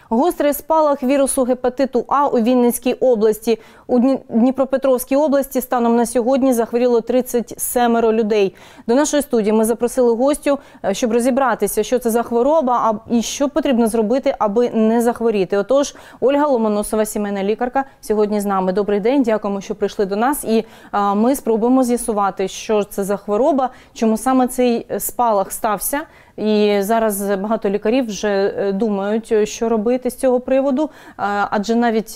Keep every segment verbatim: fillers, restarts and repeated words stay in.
Гострий спалах вірусу гепатиту А у Вінницькій області. У Дніпропетровській області станом на сьогодні захворіло тридцять сім людей. До нашої студії ми запросили гостю, щоб розібратися, що це за хвороба і що потрібно зробити, аби не захворіти. Отож, Ольга Ломоносова, сімейна лікарка, сьогодні з нами. Добрий день, дякуємо, що прийшли до нас. І а, ми спробуємо з'ясувати, що це за хвороба, чому саме цей спалах стався. І зараз багато лікарів вже думають, що робити з цього приводу, адже навіть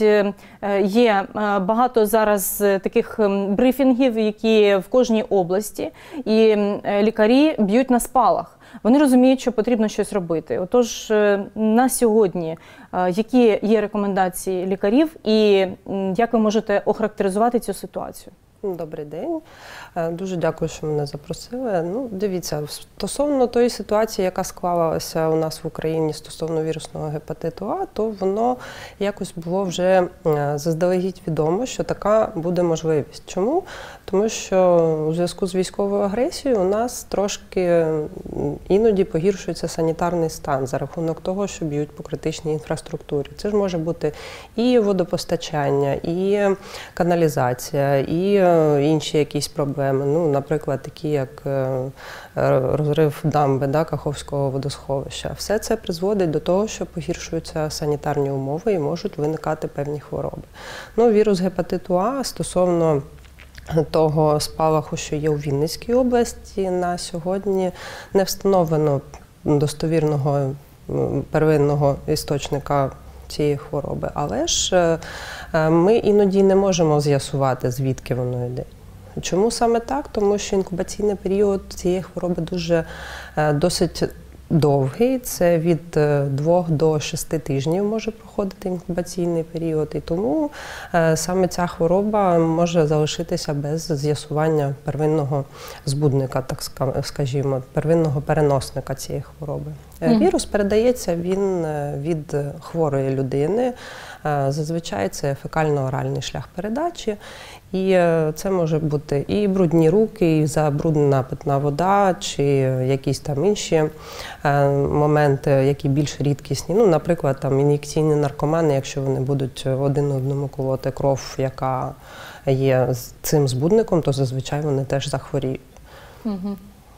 є багато зараз таких брифінгів, які в кожній області, і лікарі б'ють на спалах. Вони розуміють, що потрібно щось робити. Отож, на сьогодні які є рекомендації лікарів і як ви можете охарактеризувати цю ситуацію? Добрий день. Дуже дякую, що мене запросили. Ну, дивіться, стосовно тої ситуації, яка склалася у нас в Україні стосовно вірусного гепатиту А, то воно якось було вже заздалегідь відомо, що така буде можливість. Чому? Тому що у зв'язку з військовою агресією у нас трошки іноді погіршується санітарний стан за рахунок того, що б'ють по критичній інфраструктурі. Це ж може бути і водопостачання, і каналізація, і інші якісь проблеми, ну, наприклад, такі як розрив дамби, да, Каховського водосховища. Все це призводить до того, що погіршуються санітарні умови і можуть виникати певні хвороби. Ну, вірус гепатиту А стосовно того спалаху, що є у Вінницькій області, на сьогодні не встановлено достовірного первинного істочника цієї хвороби, але ж ми іноді не можемо з'ясувати, звідки воно йде. Чому саме так? Тому що інкубаційний період цієї хвороби дуже досить довгий, це від двох до шести тижнів може проходити інкубаційний період, і тому саме ця хвороба може залишитися без з'ясування первинного збудника, так скажімо, первинного переносника цієї хвороби. Mm-hmm. Вірус передається він від хворої людини, зазвичай це фекально-оральний шлях передачі, і це може бути і брудні руки, і забруднена питна вода, чи якісь там інші моменти, які більш рідкісні. Ну, наприклад, там ін'єкційні наркомани, якщо вони будуть один одному колоти кров, яка є цим збудником, то зазвичай вони теж захворіють. Mm-hmm.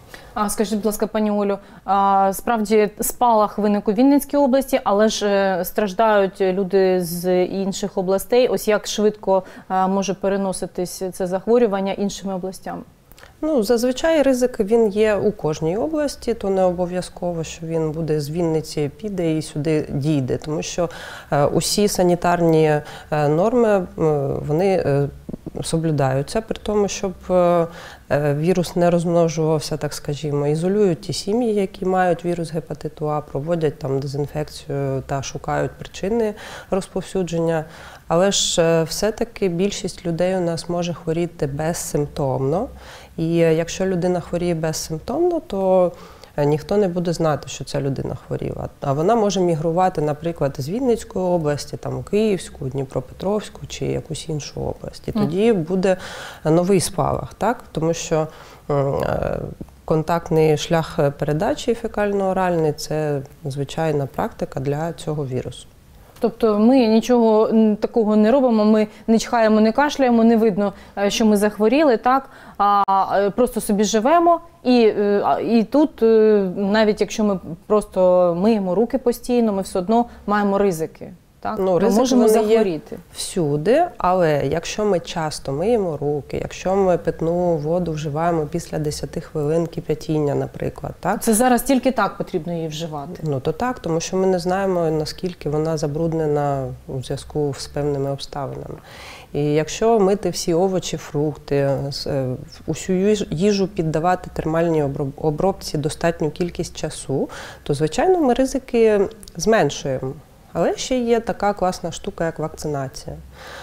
А скажіть, будь ласка, пані Олю, а, справді спалах виник у Вінницькій області, але ж страждають люди з інших областей. Ось як швидко а, може переноситись це захворювання іншими областями? Ну, зазвичай ризик він є у кожній області, то не обов'язково, що він буде з Вінниці, піде і сюди дійде, тому що е, усі санітарні е, норми, е, вони е, соблюдаються, при тому, щоб е, вірус не розмножувався, так скажімо, ізолюють ті сім'ї, які мають вірус гепатиту А, проводять там дезінфекцію та шукають причини розповсюдження. Але ж е, все-таки більшість людей у нас може хворіти безсимптомно. І якщо людина хворіє безсимптомно, то ніхто не буде знати, що ця людина хворіла. А вона може мігрувати, наприклад, з Вінницької області, там, Київську, Дніпропетровську чи якусь іншу область. І тоді буде новий спалах, так? Тому що контактний шлях передачі фекально-оральний – це звичайна практика для цього вірусу. Тобто ми нічого такого не робимо, ми не чхаємо, не кашляємо, не видно, що ми захворіли, так? А просто собі живемо і, і тут, навіть якщо ми просто миємо руки постійно, ми все одно маємо ризики. Так? Ну, ми можемо захворіти. Всюди, але якщо ми часто миємо руки, якщо ми питну воду вживаємо після десяти хвилин кип'ятіння, наприклад. Так? Це зараз тільки так потрібно її вживати? Ну, то так, тому що ми не знаємо, наскільки вона забруднена у зв'язку з певними обставинами. І якщо мити всі овочі, фрукти, усю їжу піддавати термальній обробці достатню кількість часу, то, звичайно, ми ризики зменшуємо. Але ще є така класна штука, як вакцинація.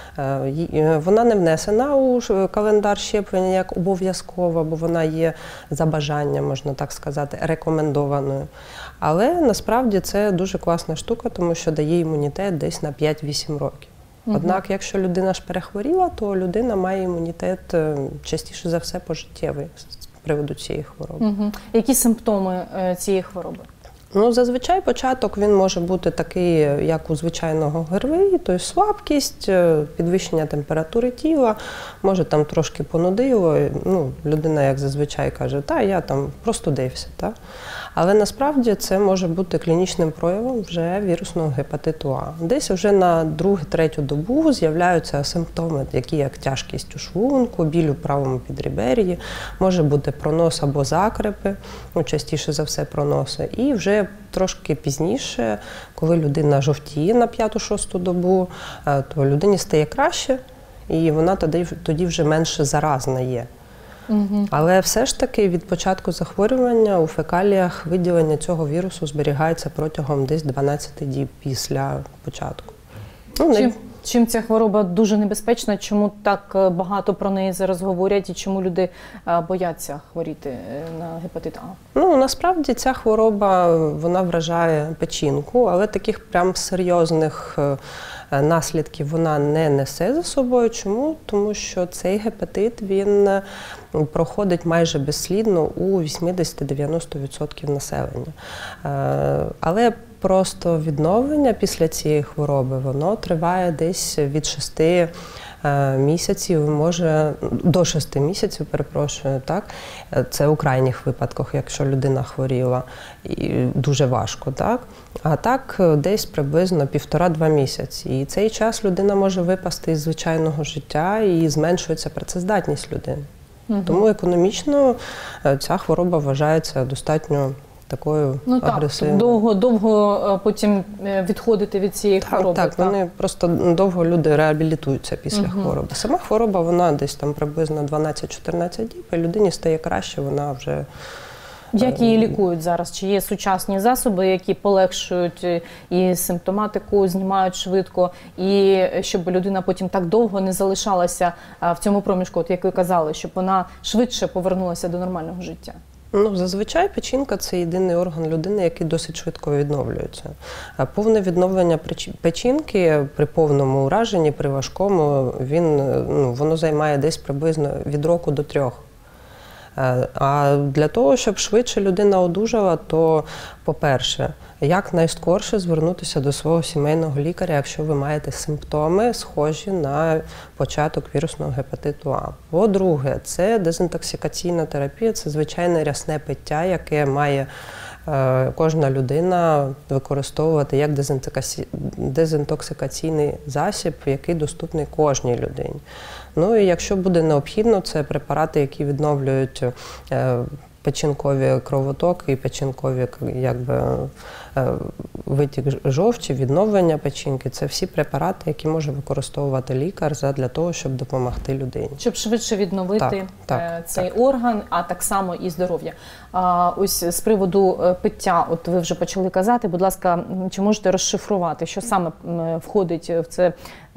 Вона не внесена у календар щеплення як обов'язкова, бо вона є за бажанням, можна так сказати, рекомендованою. Але насправді це дуже класна штука, тому що дає імунітет десь на п'ять-вісім років. Однак, якщо людина ж перехворіла, то людина має імунітет частіше за все пожиттєвий з приводу цієї хвороби. Угу. Які симптоми цієї хвороби? Ну, зазвичай початок він може бути такий, як у звичайного ГРВІ, тобто слабкість, підвищення температури тіла, може там трошки понудило, ну, людина, як зазвичай, каже, та, я там простудився, та? Але насправді це може бути клінічним проявом вже вірусного гепатиту А. Десь вже на другу-третю добу з'являються симптоми, які як тяжкість у шлунку, біль у правому підребер'ї, може бути пронос або закрепи, ну, частіше за все проноси, і вже трошки пізніше, коли людина жовтіє на п'яту-шосту добу, то людині стає краще, і вона тоді, тоді вже менше заразна є. Угу. Але все ж таки від початку захворювання у фекаліях виділення цього вірусу зберігається протягом десь дванадцяти діб після початку. Ну, чим, чим ця хвороба дуже небезпечна? Чому так багато про неї зараз говорять і чому люди бояться хворіти на гепатит А? Ну, насправді ця хвороба, вона вражає печінку, але таких прям серйозних наслідків вона не несе за собою. Чому? Тому що цей гепатит, він проходить майже безслідно у вісімдесят-дев'яносто відсотків населення. Але просто відновлення після цієї хвороби, воно триває десь від шести місяців, може до шести місяців, перепрошую, так? Це у крайніх випадках, якщо людина хворіла, і дуже важко, так? А так десь приблизно півтора-два місяці. І цей час людина може випасти із звичайного життя і зменшується працездатність людини. Угу. Тому економічно ця хвороба вважається достатньо такою ну, агресивною. Так, довго, довго потім відходити від цієї так, хвороби. Так, так, вони просто довго люди реабілітуються після угу. хвороби. Сама хвороба, вона десь там приблизно дванадцять-чотирнадцять діб, і людині стає краще, вона вже... Як її лікують зараз? Чи є сучасні засоби, які полегшують і симптоматику, знімають швидко, і щоб людина потім так довго не залишалася в цьому проміжку, от як ви казали, щоб вона швидше повернулася до нормального життя? Ну, зазвичай печінка – це єдиний орган людини, який досить швидко відновлюється. Повне відновлення печінки при повному ураженні, при важкому, він, ну, воно займає десь приблизно від року до трьох. А для того, щоб швидше людина одужала, то, по-перше, якнайскорше звернутися до свого сімейного лікаря, якщо ви маєте симптоми, схожі на початок вірусного гепатиту А. По-друге, це дезінтоксикаційна терапія, це звичайне рясне пиття, яке має кожна людина використовувати як дезінтоксикаційний засіб, який доступний кожній людині. Ну і якщо буде необхідно, це препарати, які відновлюють печінкові кровотоки і печінкові, якби, витік жовчі, відновлення печінки. Це всі препарати, які може використовувати лікар для того, щоб допомогти людині. Щоб швидше відновити так, так, цей так. орган, а так само і здоров'я. А ось з приводу пиття, от ви вже почали казати, будь ласка, чи можете розшифрувати, що саме входить в це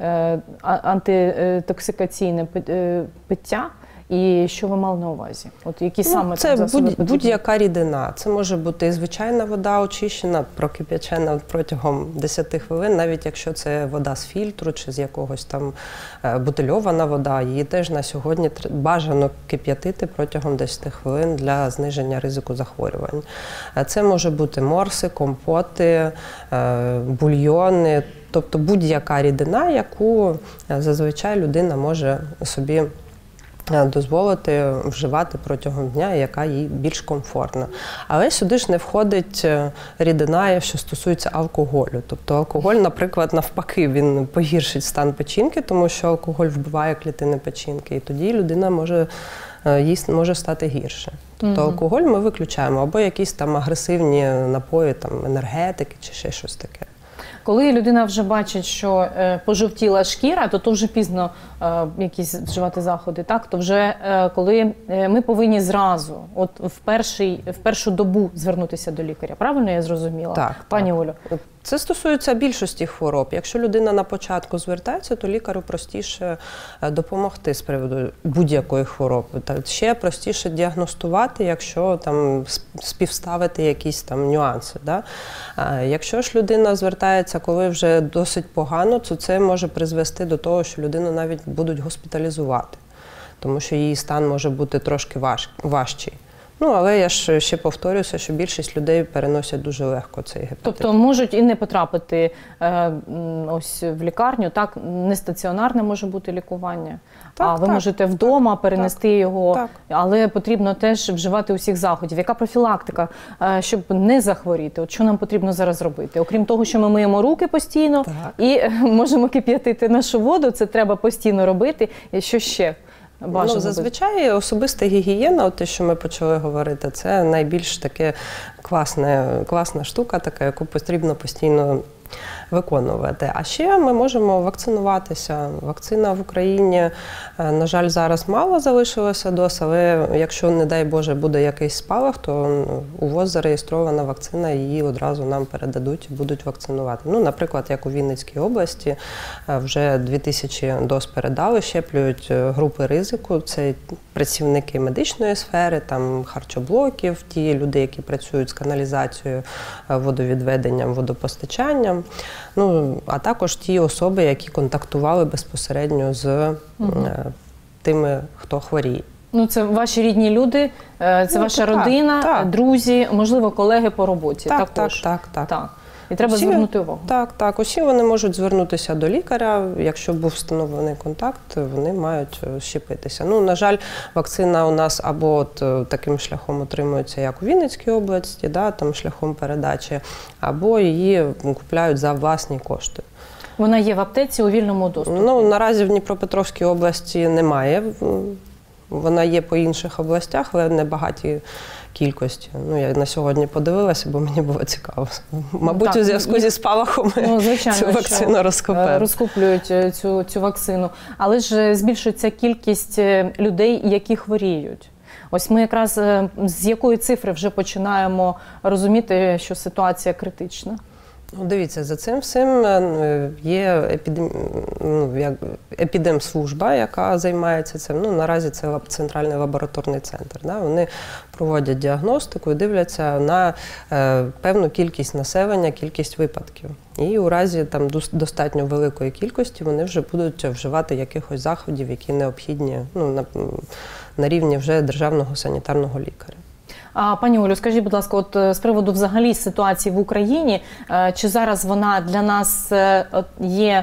антитоксикаційне пиття? І що ви мали на увазі? От які ну, саме це будь, будь-яка рідина. Це може бути і звичайна вода очищена, прокип'ячена протягом десяти хвилин, навіть якщо це вода з фільтру чи з якогось там бутильована вода, її теж на сьогодні бажано кип'ятити протягом десяти хвилин для зниження ризику захворювань. Це може бути морси, компоти, бульйони, тобто будь-яка рідина, яку зазвичай людина може собі дозволити вживати протягом дня, яка їй більш комфортна. Але сюди ж не входить рідина, що стосується алкоголю. Тобто алкоголь, наприклад, навпаки, він погіршить стан печінки, тому що алкоголь вбиває клітини печінки, і тоді людина може, їй може стати гірше. Тобто угу. алкоголь ми виключаємо, або якісь там агресивні напої, там енергетики чи ще щось таке. Коли людина вже бачить, що е, пожовтіла шкіра, то то вже пізно е, якісь вживати заходи, так? То вже е, коли е, ми повинні зразу, от в, перший, в першу добу звернутися до лікаря. Правильно я зрозуміла? Так, пані так. Олю? Це стосується більшості хвороб. Якщо людина на початку звертається, то лікарю простіше допомогти з приводу будь-якої хвороби. Та ще простіше діагностувати, якщо там співставити якісь там нюанси. Да? А якщо ж людина звертається, коли вже досить погано, то це може призвести до того, що людину навіть будуть госпіталізувати, тому що її стан може бути трошки важ, важчий. Ну, але я ж ще повторюся, що більшість людей переносять дуже легко цей гепатит. Тобто можуть і не потрапити е, ось в лікарню, так? Не стаціонарне може бути лікування, так, а ви так, можете вдома так, перенести так, його, так. Але потрібно теж вживати усіх заходів. Яка профілактика, е, щоб не захворіти? От що нам потрібно зараз робити? Окрім того, що ми миємо руки постійно так. і е, можемо кип'ятити нашу воду, це треба постійно робити. І що ще? Ну, зазвичай особиста гігієна, те, що ми почали говорити, це найбільш таке класне, класна штука, така, яку потрібно постійно виконувати. А ще ми можемо вакцинуватися. Вакцина в Україні, на жаль, зараз мало залишилося доз, але якщо, не дай Боже, буде якийсь спалах, то у ВОЗ зареєстрована вакцина, її одразу нам передадуть і будуть вакцинувати. Ну, наприклад, як у Вінницькій області, вже дві тисячі доз передали, щеплюють групи ризику, це працівники медичної сфери, там харчоблоків, ті люди, які працюють з каналізацією, водовідведенням, водопостачанням. Ну, а також ті особи, які контактували безпосередньо з угу. тими, хто хворіє. Ну, це ваші рідні люди, це ну, ваша так, родина, так. друзі, можливо, колеги по роботі. Так, також. так, так, так. так. І треба усі, звернути увагу. Так, так. Усі вони можуть звернутися до лікаря. Якщо був встановлений контакт, вони мають щепитися. Ну, на жаль, вакцина у нас або от таким шляхом отримується, як у Вінницькій області, да, там шляхом передачі, або її купляють за власні кошти. Вона є в аптеці у вільному доступі? Ну, наразі в Дніпропетровській області немає. Вона є по інших областях, але не багаті кількості. Ну, я на сьогодні подивилася, бо мені було цікаво. Мабуть, так, у зв'язку зі спалахом ну, звичайно, цю вакцину розкупили. Розкуплюють цю, цю вакцину. Але ж збільшується кількість людей, які хворіють. Ось ми якраз з якої цифри вже починаємо розуміти, що ситуація критична? Ну, дивіться, за цим всім є епідем... ну, як... епідемслужба, яка займається цим. Ну, наразі це Центральний лабораторний центр. Да? Вони проводять діагностику і дивляться на е, певну кількість населення, кількість випадків. І у разі там достатньо великої кількості вони вже будуть вживати якихось заходів, які необхідні ну, на, на рівні вже державного санітарного лікаря. Пані Олю, скажіть, будь ласка, от з приводу взагалі ситуації в Україні, чи зараз вона для нас є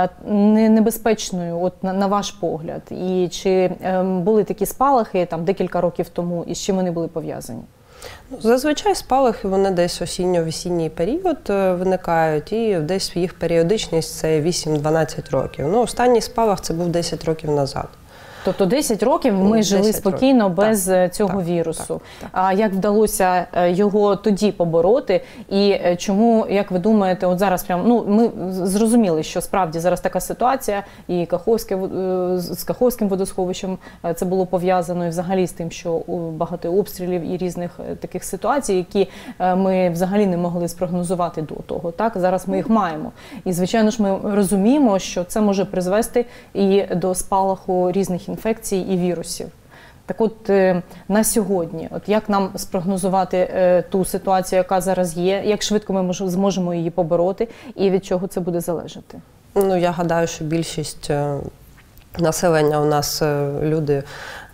небезпечною, от на ваш погляд? І чи були такі спалахи там декілька років тому, і з чим вони були пов'язані? Зазвичай спалахи, вони десь осінньо-весінній період виникають, і десь їх періодичність – це вісім-дванадцять років. Ну, останній спалах – це був десять років назад. Тобто десять років ми жили спокійно років. без так, цього так, вірусу. Так, так. А як вдалося його тоді побороти? І чому, як ви думаєте, от зараз прямо, ну, ми зрозуміли, що справді зараз така ситуація, і Каховське, з Каховським водосховищем це було пов'язано, і взагалі з тим, що багато обстрілів і різних таких ситуацій, які ми взагалі не могли спрогнозувати до того. Так? Зараз ми їх маємо. І, звичайно ж, ми розуміємо, що це може призвести і до спалаху різних інфекцій і вірусів. Так от, на сьогодні, от як нам спрогнозувати ту ситуацію, яка зараз є, як швидко ми зможемо її побороти і від чого це буде залежати? Ну, я гадаю, що більшість населення у нас люди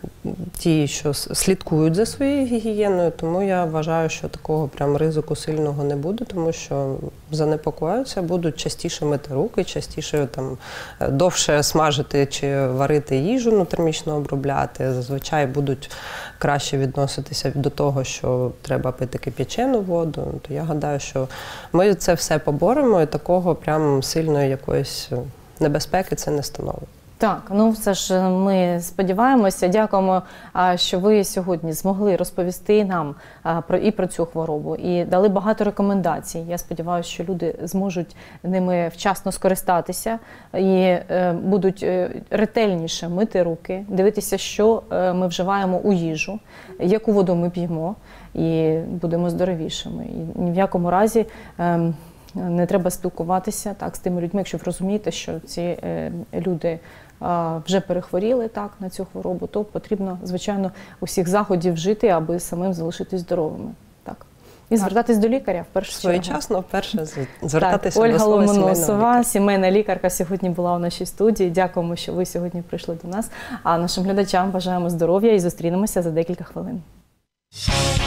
ті, що слідкують за своєю гігієною, тому я вважаю, що такого прям ризику сильного не буде, тому що занепокоюються, будуть частіше мити руки, частіше там довше смажити чи варити їжу, ну, термічно обробляти. Зазвичай будуть краще відноситися до того, що треба пити кип'ячену воду. То я гадаю, що ми це все поборемо і такого прям сильної якоїсь небезпеки це не становить. Так, ну все ж ми сподіваємося, дякуємо, що ви сьогодні змогли розповісти нам про, і про цю хворобу, і дали багато рекомендацій. Я сподіваюся, що люди зможуть ними вчасно скористатися і будуть ретельніше мити руки, дивитися, що ми вживаємо у їжу, яку воду ми п'ємо, і будемо здоровішими. І ні в якому разі не треба спілкуватися так з тими людьми, якщо ви розумієте, що ці е, люди а, вже перехворіли так на цю хворобу, то потрібно, звичайно, усіх заходів вжити, аби самим залишитись здоровими. Так. І звертатись до лікаря в першу чергу. Своєчасно вперше звертатися так, до свого Ольга сімейного Ломоносова, сімейна лікарка, сьогодні була у нашій студії. Дякуємо, що ви сьогодні прийшли до нас. А нашим глядачам бажаємо здоров'я і зустрінемося за декілька хвилин. you